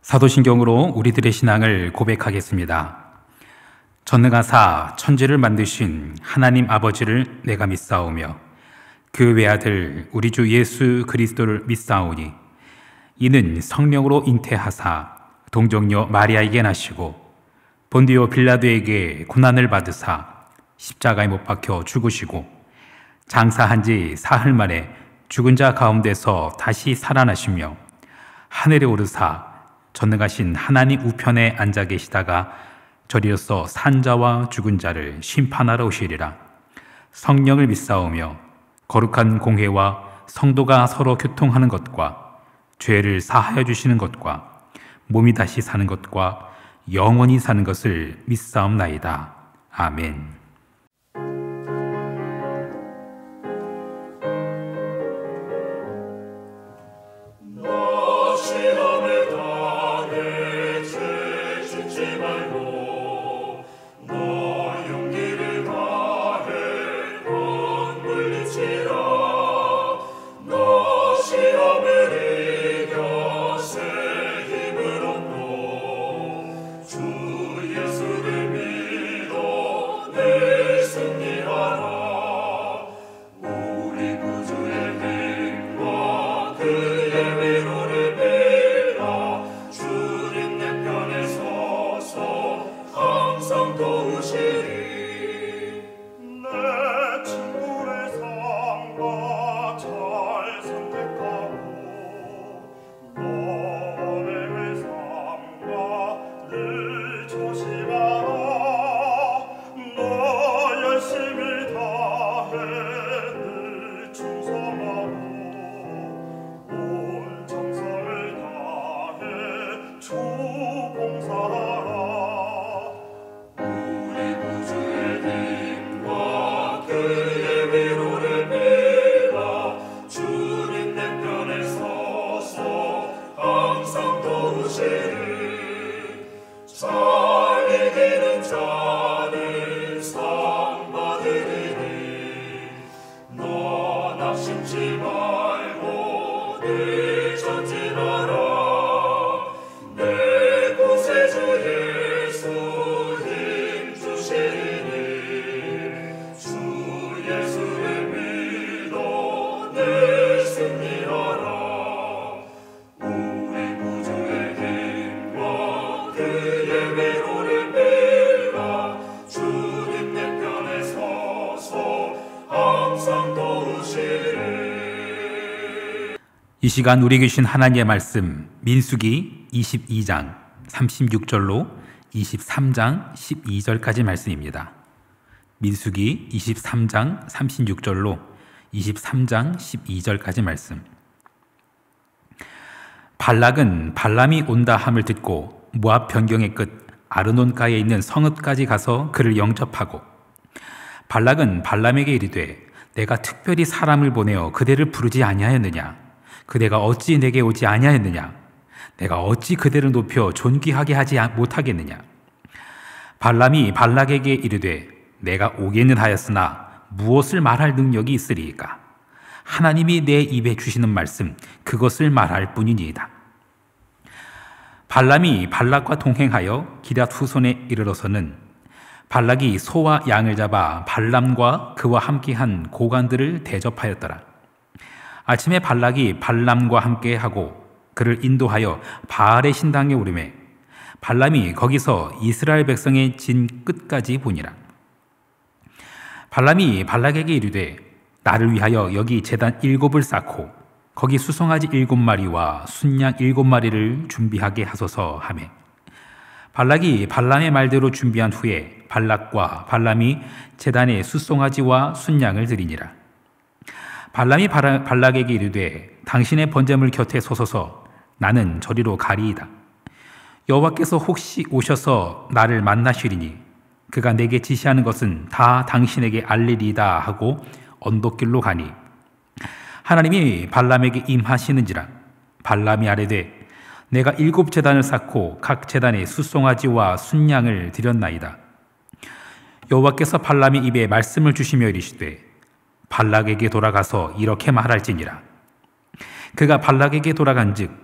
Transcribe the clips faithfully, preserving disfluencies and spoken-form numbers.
사도신경으로 우리들의 신앙을 고백하겠습니다. 전능하사 천지를 만드신 하나님 아버지를 내가 믿사오며 그 외아들 우리 주 예수 그리스도를 믿사오니 이는 성령으로 잉태하사 동정녀 마리아에게 나시고 본디오 빌라도에게 고난을 받으사 십자가에 못 박혀 죽으시고 장사한 지 사흘 만에 죽은 자 가운데서 다시 살아나시며 하늘에 오르사 전능하신 하나님 우편에 앉아 계시다가 저리로서 산자와 죽은 자를 심판하러 오시리라. 성령을 믿사오며 거룩한 공회와 성도가 서로 교통하는 것과 죄를 사하여 주시는 것과 몸이 다시 사는 것과 영원히 사는 것을 믿사옵나이다. 아멘. 이 시간 우리 계신 하나님의 말씀 민수기 이십이 장 삼십육 절로 이십삼 장 십이 절까지 말씀입니다. 민수기 이십삼 장 삼십육 절로 이십삼 장 십이 절까지 말씀. 발락은 발람이 온다 함을 듣고 모압 변경의 끝 아르논가에 있는 성읍까지 가서 그를 영접하고 발락은 발람에게 이르되 내가 특별히 사람을 보내어 그대를 부르지 아니하였느냐? 그대가 어찌 내게 오지 아니하였느냐? 내가 어찌 그대를 높여 존귀하게 하지 못하겠느냐? 발람이 발락에게 이르되 내가 오기는 하였으나 무엇을 말할 능력이 있으리이까? 하나님이 내 입에 주시는 말씀 그것을 말할 뿐이니이다. 발람이 발락과 동행하여 기럇 후손에 이르러서는 발락이 소와 양을 잡아 발람과 그와 함께한 고관들을 대접하였더라. 아침에 발락이 발람과 함께하고 그를 인도하여 바알의 신당에 오르매 발람이 거기서 이스라엘 백성의 진 끝까지 보니라. 발람이 발락에게 이르되 나를 위하여 여기 제단 일곱을 쌓고 거기 수송아지 일곱 마리와 순양 일곱 마리를 준비하게 하소서 하매 발락이 발람의 말대로 준비한 후에 발락과 발람이 제단에 수송아지와 순양을 드리니라. 발람이 발락에게 이르되 당신의 번제물 곁에 서소서 나는 저리로 가리이다. 여호와께서 혹시 오셔서 나를 만나시리니 그가 내게 지시하는 것은 다 당신에게 알리리이다 하고 언덕길로 가니 하나님이 발람에게 임하시는지라. 발람이 아뢰되 내가 일곱 제단을 쌓고 각 제단에 수송아지와 순양을 드렸나이다. 여호와께서 발람의 입에 말씀을 주시며 이르시되 발락에게 돌아가서 이렇게 말할지니라. 그가 발락에게 돌아간즉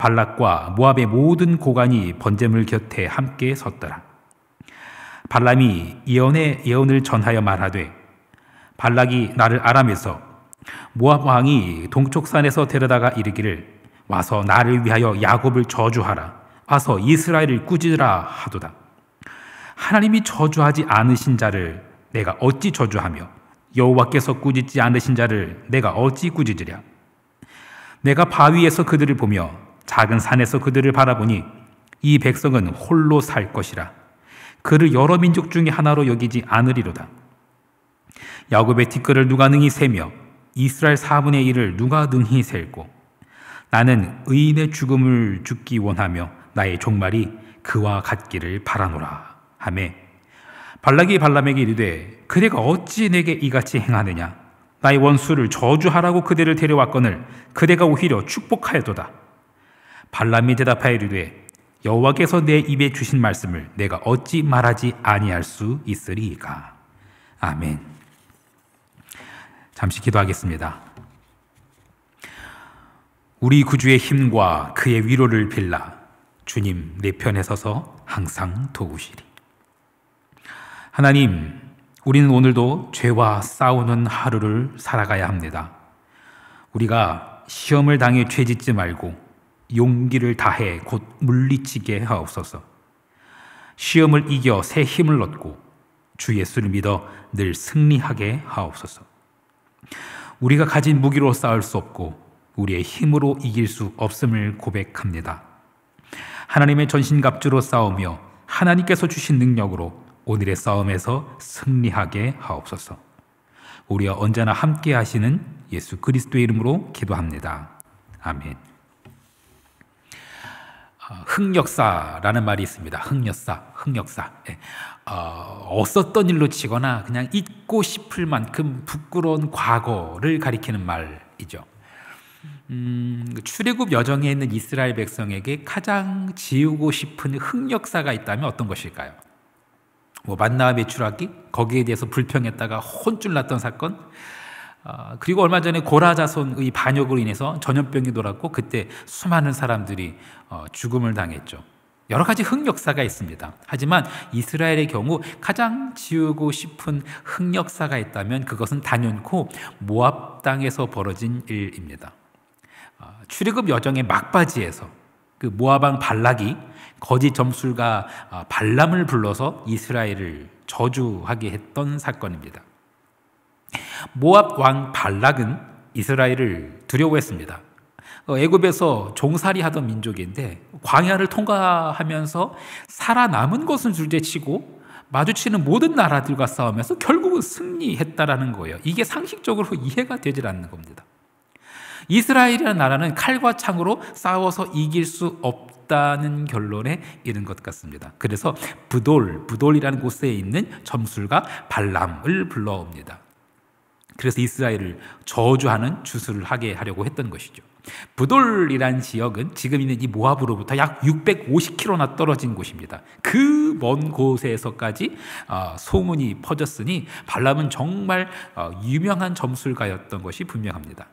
발락과 모압의 모든 고관이 번제물 곁에 함께 섰더라. 발람이 예언의 예언을 전하여 말하되 발락이 나를 아람에서 모압 왕이 동쪽 산에서 데려다가 이르기를 와서 나를 위하여 야곱을 저주하라, 와서 이스라엘을 꾸짖으라 하도다. 하나님이 저주하지 않으신 자를 내가 어찌 저주하며 여호와께서 꾸짖지 않으신 자를 내가 어찌 꾸짖으랴. 내가 바위에서 그들을 보며 작은 산에서 그들을 바라보니 이 백성은 홀로 살 것이라. 그를 여러 민족 중에 하나로 여기지 않으리로다. 야곱의 티끌을 누가 능히 세며 이스라엘 사분의 일을 누가 능히 셀고 나는 의인의 죽음을 죽기 원하며 나의 종말이 그와 같기를 바라노라 하매 발락이 발람에게 이르되 그대가 어찌 내게 이같이 행하느냐. 나의 원수를 저주하라고 그대를 데려왔거늘 그대가 오히려 축복하였도다. 발람이 대답하여 이르되 여호와께서 내 입에 주신 말씀을 내가 어찌 말하지 아니할 수 있으리이까. 아멘. 잠시 기도하겠습니다. 우리 구주의 힘과 그의 위로를 빌라 주님 내 편에 서서 항상 도우시리. 하나님, 우리는 오늘도 죄와 싸우는 하루를 살아가야 합니다. 우리가 시험을 당해 죄짓지 말고 용기를 다해 곧 물리치게 하옵소서. 시험을 이겨 새 힘을 얻고 주 예수를 믿어 늘 승리하게 하옵소서. 우리가 가진 무기로 싸울 수 없고 우리의 힘으로 이길 수 없음을 고백합니다. 하나님의 전신갑주로 싸우며 하나님께서 주신 능력으로 오늘의 싸움에서 승리하게 하옵소서. 우리와 언제나 함께 하시는 예수 그리스도의 이름으로 기도합니다. 아멘. 흑역사라는 말이 있습니다. 흑역사, 흑역사. 어, 없었던 일로 치거나 그냥 잊고 싶을 만큼 부끄러운 과거를 가리키는 말이죠. 음, 출애굽 여정에 있는 이스라엘 백성에게 가장 지우고 싶은 흑역사가 있다면 어떤 것일까요? 뭐 만나와 메추라기 거기에 대해서 불평했다가 혼쭐 났던 사건, 어, 그리고 얼마 전에 고라 자손의 반역으로 인해서 전염병이 돌았고 그때 수많은 사람들이 어, 죽음을 당했죠. 여러 가지 흑역사가 있습니다. 하지만 이스라엘의 경우 가장 지우고 싶은 흑역사가 있다면 그것은 단연코 모압 땅에서 벌어진 일입니다. 어, 출애굽 여정의 막바지에서 그 모압 왕 발락이 거짓 점술가 발람을 불러서 이스라엘을 저주하게 했던 사건입니다. 모압 왕 발락은 이스라엘을 두려워했습니다. 애굽에서 종살이 하던 민족인데 광야를 통과하면서 살아남은 것은 둘째치고 마주치는 모든 나라들과 싸우면서 결국은 승리했다라는 거예요. 이게 상식적으로 이해가 되질 않는 겁니다. 이스라엘이라는 나라는 칼과 창으로 싸워서 이길 수 없다는 결론에 이른 것 같습니다. 그래서 부돌, 부돌이라는 곳에 있는 점술가 발람을 불러옵니다. 그래서 이스라엘을 저주하는 주술을 하게 하려고 했던 것이죠. 부돌이라는 지역은 지금 있는 이 모압으로부터 약 육백오십 킬로미터나 떨어진 곳입니다. 그 먼 곳에서까지 소문이 퍼졌으니 발람은 정말 유명한 점술가였던 것이 분명합니다.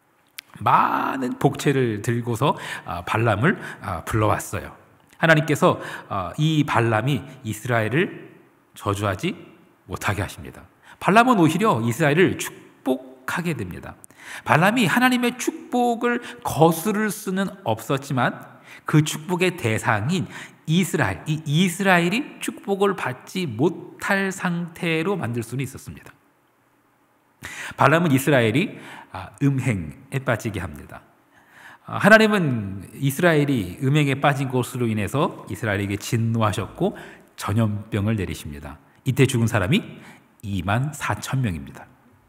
많은 복채를 들고서 발람을 불러왔어요. 하나님께서 이 발람이 이스라엘을 저주하지 못하게 하십니다. 발람은 오히려 이스라엘을 축복하게 됩니다. 발람이 하나님의 축복을 거스를 수는 없었지만 그 축복의 대상인 이스라엘, 이 이스라엘이 축복을 받지 못할 상태로 만들 수는 있었습니다. 발람은 이스라엘이 음행에 빠지게 합니다. 하나님은 이스라엘이 음행에 빠진 것으로 인해서 이스라엘에게 진노하셨고 전염병을 내리십니다. 이때 죽은 사람이 이만 사천 명입니다.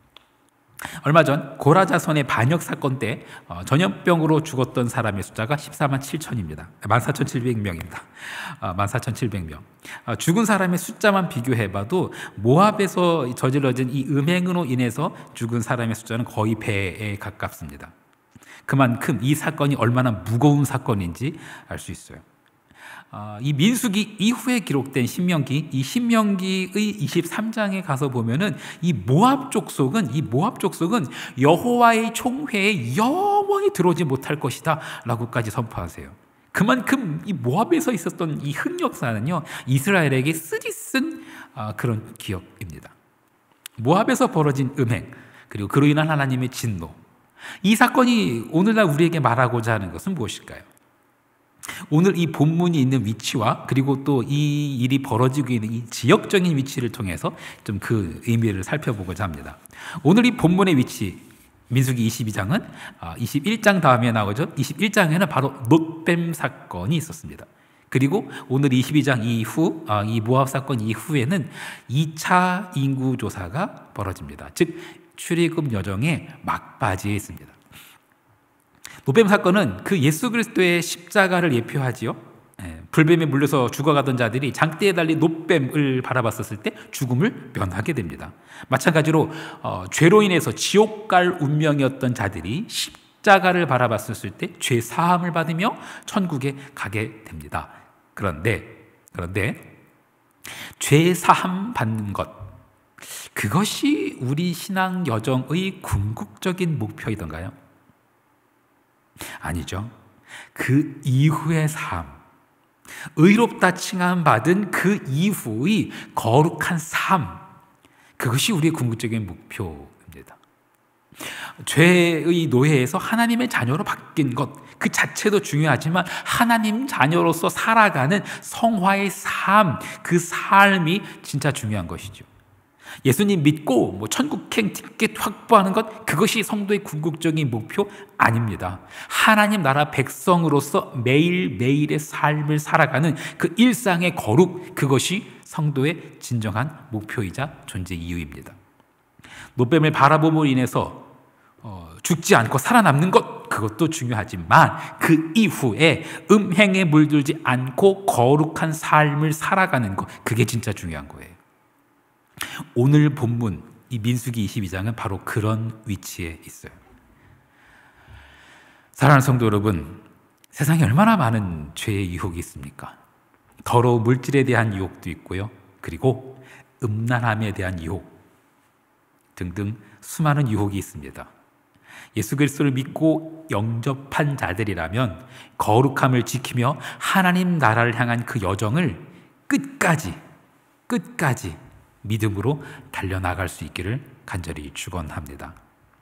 얼마 전 고라 자손의 반역 사건 때 전염병으로 죽었던 사람의 숫자가 십사만 칠천입니다. 만 사천칠백 명입니다. 만 사천칠백 명. 죽은 사람의 숫자만 비교해봐도 모압에서 저질러진 이 음행으로 인해서 죽은 사람의 숫자는 거의 배에 가깝습니다. 그만큼 이 사건이 얼마나 무거운 사건인지 알 수 있어요. 이 민수기 이후에 기록된 신명기, 이 신명기의 이십삼 장에 가서 보면은 이 모압 족속은 이 모압 족속은 여호와의 총회에 영 영원히 들어오지 못할 것이다 라고까지 선포하세요. 그만큼 이 모압에서 있었던 이 흑역사는요, 이스라엘에게 쓰디쓴 그런 기억입니다. 모압에서 벌어진 음행, 그리고 그로 인한 하나님의 진노, 이 사건이 오늘날 우리에게 말하고자 하는 것은 무엇일까요? 오늘 이 본문이 있는 위치와 그리고 또 이 일이 벌어지고 있는 이 지역적인 위치를 통해서 좀 그 의미를 살펴보고자 합니다. 오늘 이 본문의 위치, 민수기 이십이 장은 이십일 장 다음에 나오죠. 이십일 장에는 바로 놋뱀 사건이 있었습니다. 그리고 오늘 이십이 장 이후, 이 모압 사건 이후에는 이 차 인구조사가 벌어집니다. 즉 출애굽 여정의 막바지에 있습니다. 놋뱀 사건은 그 예수 그리스도의 십자가를 예표하지요. 예, 불뱀에 물려서 죽어가던 자들이 장대에 달린 놋뱀을 바라봤었을 때 죽음을 면하게 됩니다. 마찬가지로 어, 죄로 인해서 지옥 갈 운명이었던 자들이 십자가를 바라봤었을 때 죄 사함을 받으며 천국에 가게 됩니다. 그런데 그런데 죄 사함 받는 것, 그것이 우리 신앙 여정의 궁극적인 목표이던가요? 아니죠. 그 이후의 삶, 의롭다 칭함 받은 그 이후의 거룩한 삶, 그것이 우리의 궁극적인 목표입니다. 죄의 노예에서 하나님의 자녀로 바뀐 것, 그 자체도 중요하지만 하나님 자녀로서 살아가는 성화의 삶, 그 삶이 진짜 중요한 것이죠. 예수님 믿고 뭐 천국행 티켓 확보하는 것, 그것이 성도의 궁극적인 목표 아닙니다. 하나님 나라 백성으로서 매일매일의 삶을 살아가는 그 일상의 거룩, 그것이 성도의 진정한 목표이자 존재 이유입니다. 놋뱀을 바라봄으로 인해서 어, 죽지 않고 살아남는 것, 그것도 중요하지만 그 이후에 음행에 물들지 않고 거룩한 삶을 살아가는 것, 그게 진짜 중요한 거예요. 오늘 본문 이 민수기 이십이 장은 바로 그런 위치에 있어요. 사랑하는 성도 여러분, 세상에 얼마나 많은 죄의 유혹이 있습니까? 더러운 물질에 대한 유혹도 있고요, 그리고 음란함에 대한 유혹 등등 수많은 유혹이 있습니다. 예수 그리스도를 믿고 영접한 자들이라면 거룩함을 지키며 하나님 나라를 향한 그 여정을 끝까지 끝까지 믿음으로 달려나갈 수 있기를 간절히 축원합니다.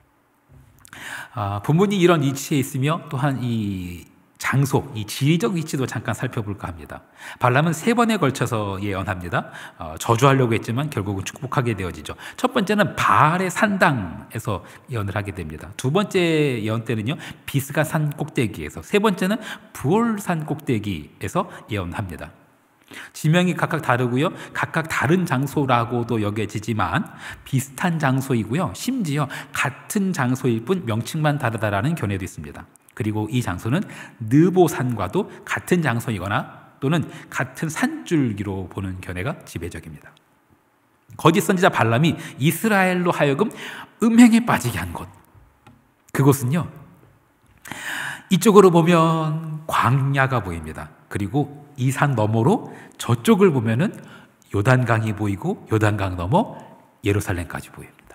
아, 본문이 이런 위치에 있으며 또한 이 장소, 이 지리적 위치도 잠깐 살펴볼까 합니다. 발람은 세 번에 걸쳐서 예언합니다. 어, 저주하려고 했지만 결국은 축복하게 되어지죠. 첫 번째는 바알의 산당에서 예언을 하게 됩니다. 두 번째 예언 때는요, 비스가 산 꼭대기에서, 세 번째는 부올 산 꼭대기에서 예언합니다. 지명이 각각 다르고요, 각각 다른 장소라고도 여겨지지만 비슷한 장소이고요, 심지어 같은 장소일 뿐 명칭만 다르다라는 견해도 있습니다. 그리고 이 장소는 느보산과도 같은 장소이거나 또는 같은 산줄기로 보는 견해가 지배적입니다. 거짓 선지자 발람이 이스라엘로 하여금 음행에 빠지게 한 곳, 그곳은요, 이쪽으로 보면 광야가 보입니다. 그리고 이 산 너머로 저쪽을 보면은 요단강이 보이고 요단강 너머 예루살렘까지 보입니다.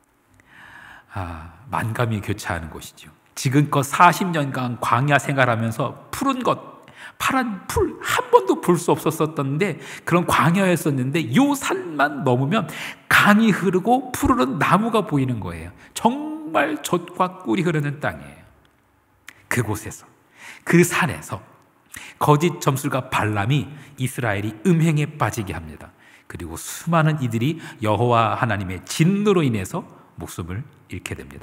아, 만감이 교차하는 곳이죠. 지금껏 사십 년간 광야 생활하면서 푸른 것, 파란 풀 한 번도 볼 수 없었었는데 그런 광야였었는데 요 산만 넘으면 강이 흐르고 푸르른 나무가 보이는 거예요. 정말 젖과 꿀이 흐르는 땅이에요. 그곳에서, 그 산에서 거짓 점술가 발람이 이스라엘이 음행에 빠지게 합니다. 그리고 수많은 이들이 여호와 하나님의 진노로 인해서 목숨을 잃게 됩니다.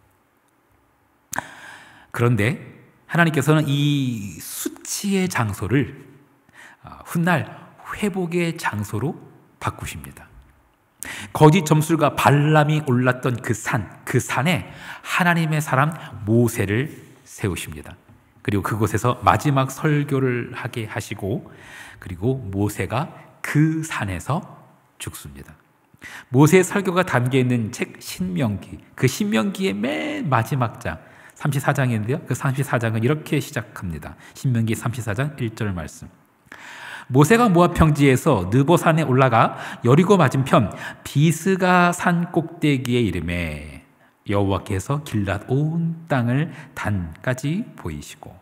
그런데 하나님께서는 이 수치의 장소를 훗날 회복의 장소로 바꾸십니다. 거짓 점술가 발람이 올랐던 그 산, 그 산에 하나님의 사람 모세를 세우십니다. 그리고 그곳에서 마지막 설교를 하게 하시고, 그리고 모세가 그 산에서 죽습니다. 모세의 설교가 담겨있는 책 신명기, 그 신명기의 맨 마지막 장 삼십사 장인데요 그 삼십사 장은 이렇게 시작합니다. 신명기 삼십사 장 일 절 말씀. 모세가 모압 평지에서 느보산에 올라가 여리고 맞은편 비스가 산 꼭대기에 이르매 여호와께서 길랏 온 땅을 단까지 보이시고,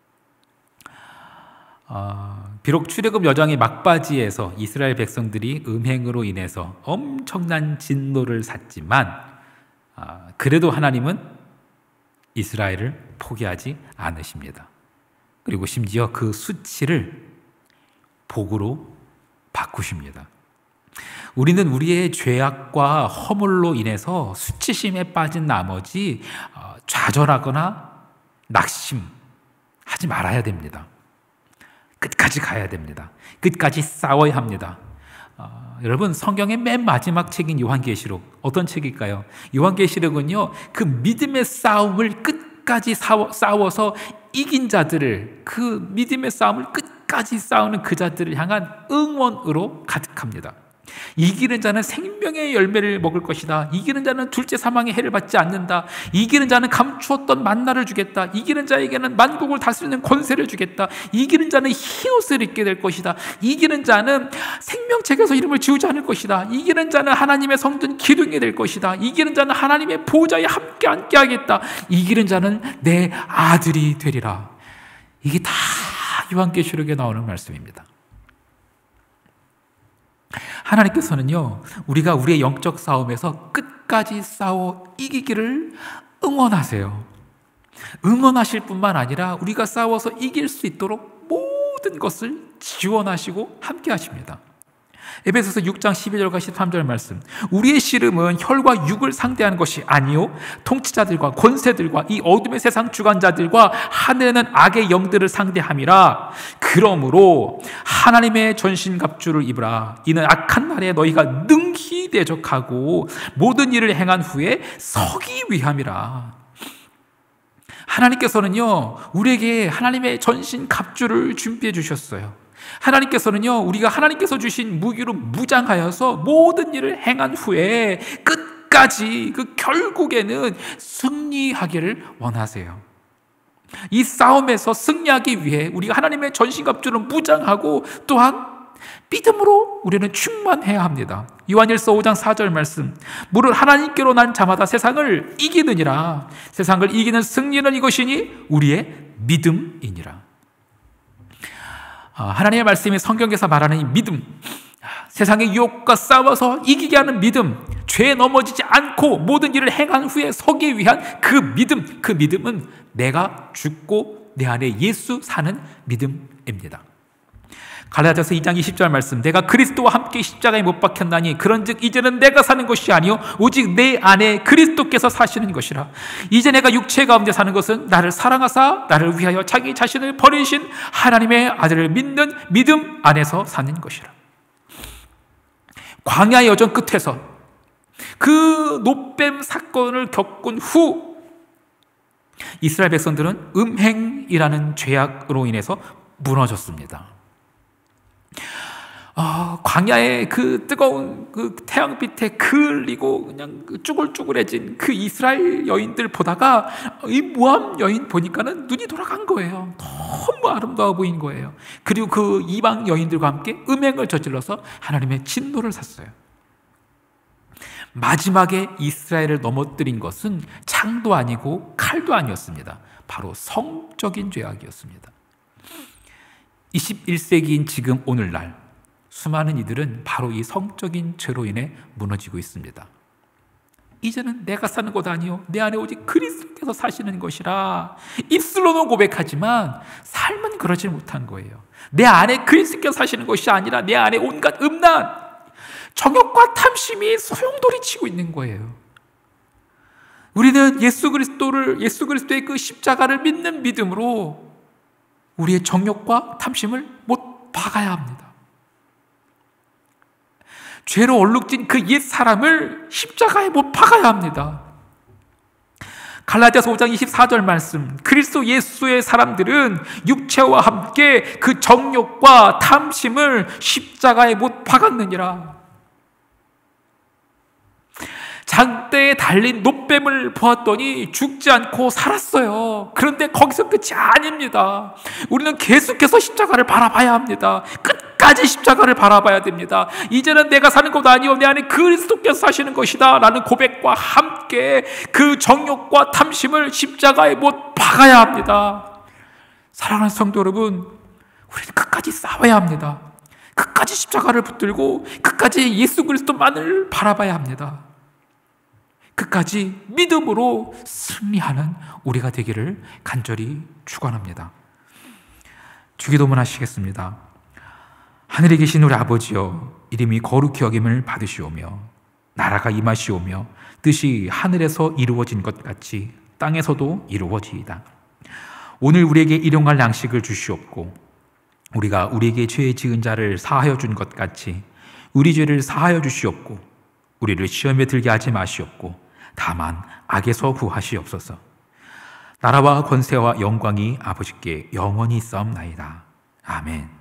어, 비록 출애굽 여정의 막바지에서 이스라엘 백성들이 음행으로 인해서 엄청난 진노를 샀지만, 어, 그래도 하나님은 이스라엘을 포기하지 않으십니다. 그리고 심지어 그 수치를 복으로 바꾸십니다. 우리는 우리의 죄악과 허물로 인해서 수치심에 빠진 나머지 좌절하거나 낙심하지 말아야 됩니다. 끝까지 가야 됩니다. 끝까지 싸워야 합니다. 어, 여러분, 성경의 맨 마지막 책인 요한계시록, 어떤 책일까요? 요한계시록은요, 그 믿음의 싸움을 끝까지 싸워, 싸워서 이긴 자들을, 그 믿음의 싸움을 끝까지 싸우는 그 자들을 향한 응원으로 가득합니다. 이기는 자는 생명의 열매를 먹을 것이다. 이기는 자는 둘째 사망의 해를 받지 않는다. 이기는 자는 감추었던 만나를 주겠다. 이기는 자에게는 만국을 다스리는 권세를 주겠다. 이기는 자는 흰옷을 입게 될 것이다. 이기는 자는 생명책에서 이름을 지우지 않을 것이다. 이기는 자는 하나님의 성전 기둥이 될 것이다. 이기는 자는 하나님의 보좌에 함께 앉게 하겠다. 이기는 자는 내 아들이 되리라. 이게 다 요한계시록에 나오는 말씀입니다. 하나님께서는요, 우리가 우리의 영적 싸움에서 끝까지 싸워 이기기를 응원하세요. 응원하실 뿐만 아니라 우리가 싸워서 이길 수 있도록 모든 것을 지원하시고 함께 하십니다. 에베소서 육 장 십이 절과 십삼 절 말씀, 우리의 씨름은 혈과 육을 상대하는 것이 아니요 통치자들과 권세들과 이 어둠의 세상 주관자들과 하늘에는 악의 영들을 상대함이라. 그러므로 하나님의 전신갑주를 입으라. 이는 악한 날에 너희가 능히 대적하고 모든 일을 행한 후에 서기 위함이라. 하나님께서는요, 우리에게 하나님의 전신갑주를 준비해 주셨어요. 하나님께서는요, 우리가 하나님께서 주신 무기로 무장하여서 모든 일을 행한 후에 끝까지, 그 결국에는 승리하기를 원하세요. 이 싸움에서 승리하기 위해 우리가 하나님의 전신갑주를 무장하고 또한 믿음으로 우리는 충만해야 합니다. 요한일서 오 장 사 절 말씀, 무릇 하나님께로 난 자마다 세상을 이기느니라. 세상을 이기는 승리는 이것이니 우리의 믿음이니라. 하나님의 말씀이 성경에서 말하는 이 믿음, 세상의 유혹과 싸워서 이기게 하는 믿음, 죄에 넘어지지 않고 모든 일을 행한 후에 서기 위한 그 믿음, 그 믿음은 내가 죽고 내 안에 예수 사는 믿음입니다. 갈라디아서 이 장 이십 절 말씀, 내가 그리스도와 함께 십자가에 못 박혔나니 그런즉 이제는 내가 사는 것이 아니요 오직 내 안에 그리스도께서 사시는 것이라. 이제 내가 육체 가운데 사는 것은 나를 사랑하사 나를 위하여 자기 자신을 버리신 하나님의 아들을 믿는 믿음 안에서 사는 것이라. 광야의 여정 끝에서 그 노뱀 사건을 겪은 후 이스라엘 백성들은 음행이라는 죄악으로 인해서 무너졌습니다. 어, 광야의 그 뜨거운 그 태양빛에 그을리고 그냥 쭈글쭈글해진 그 이스라엘 여인들 보다가 이 모함 여인 보니까는 눈이 돌아간 거예요. 너무 아름다워 보인 거예요. 그리고 그 이방 여인들과 함께 음행을 저질러서 하나님의 진노를 샀어요. 마지막에 이스라엘을 넘어뜨린 것은 창도 아니고 칼도 아니었습니다. 바로 성적인 죄악이었습니다. 이십일 세기인 지금 오늘날 수많은 이들은 바로 이 성적인 죄로 인해 무너지고 있습니다. 이제는 내가 사는 것 아니요 내 안에 오직 그리스도께서 사시는 것이라. 입술로는 고백하지만 삶은 그러지 못한 거예요. 내 안에 그리스도께서 사시는 것이 아니라 내 안에 온갖 음란, 정욕과 탐심이 소용돌이치고 있는 거예요. 우리는 예수 그리스도를, 예수 그리스도의 그 십자가를 믿는 믿음으로 우리의 정욕과 탐심을 못 박아야 합니다. 죄로 얼룩진 그 옛 사람을 십자가에 못 박아야 합니다. 갈라디아서 오 장 이십사 절 말씀, 그리스도 예수의 사람들은 육체와 함께 그 정욕과 탐심을 십자가에 못 박았느니라. 장대에 달린 노뱀을 보았더니 죽지 않고 살았어요. 그런데 거기서 끝이 아닙니다. 우리는 계속해서 십자가를 바라봐야 합니다. 끝 끝까지 십자가를 바라봐야 됩니다. 이제는 내가 사는 것 아니요 내 안에 그리스도께서 사시는 것이다 라는 고백과 함께 그 정욕과 탐심을 십자가에 못 박아야 합니다. 사랑하는 성도 여러분, 우리는 끝까지 싸워야 합니다. 끝까지 십자가를 붙들고 끝까지 예수 그리스도만을 바라봐야 합니다. 끝까지 믿음으로 승리하는 우리가 되기를 간절히 축원합니다. 주기도문 하시겠습니다. 하늘에 계신 우리 아버지여, 이름이 거룩히 여김을 받으시오며 나라가 임하시오며 뜻이 하늘에서 이루어진 것 같이 땅에서도 이루어지이다. 오늘 우리에게 일용할 양식을 주시옵고 우리가 우리에게 죄 지은 자를 사하여 준 것 같이 우리 죄를 사하여 주시옵고 우리를 시험에 들게 하지 마시옵고 다만 악에서 구하시옵소서. 나라와 권세와 영광이 아버지께 영원히 있사옵나이다. 아멘.